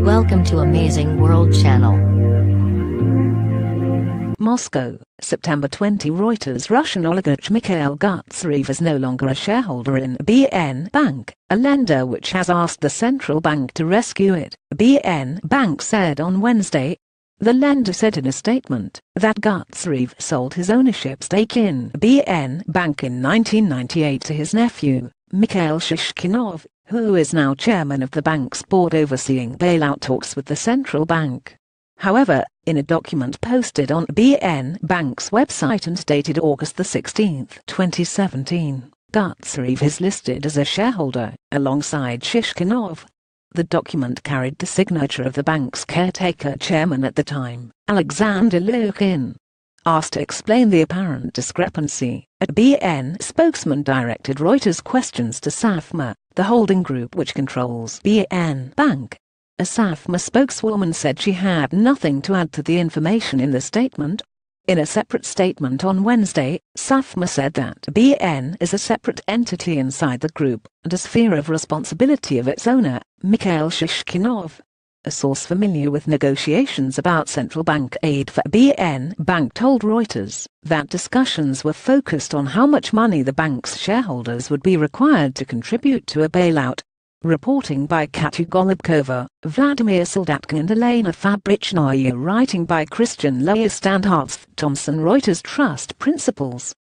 Welcome to Amazing World Channel. Moscow, September 20. Reuters Russian oligarch Mikhail Gutseriev is no longer a shareholder in BN Bank, a lender which has asked the central bank to rescue it, BN Bank said on Wednesday. The lender said in a statement that Gutseriev sold his ownership stake in BN Bank in 1998 to his nephew, Mikail Shishkhanov, who is now chairman of the bank's board overseeing bailout talks with the central bank. However, in a document posted on BN Bank's website and dated August 16, 2017, Gutseriev is listed as a shareholder, alongside Shishkhanov. The document carried the signature of the bank's caretaker chairman at the time, Alexander Lukhin. Asked to explain the apparent discrepancy, a BN spokesman directed Reuters questions to SAFMA, the holding group which controls BN Bank. A SAFMA spokeswoman said she had nothing to add to the information in the statement. In a separate statement on Wednesday, SAFMA said that BN is a separate entity inside the group and a sphere of responsibility of its owner, Mikail Shishkhanov. A source familiar with negotiations about central bank aid for BN Bank told Reuters that discussions were focused on how much money the bank's shareholders would be required to contribute to a bailout. Reporting by Katya Golubkova, Vladimir Soldatkin and Elena Fabrichnaya. Writing by Christian Lewis and Hans Thompson. Reuters Trust Principles.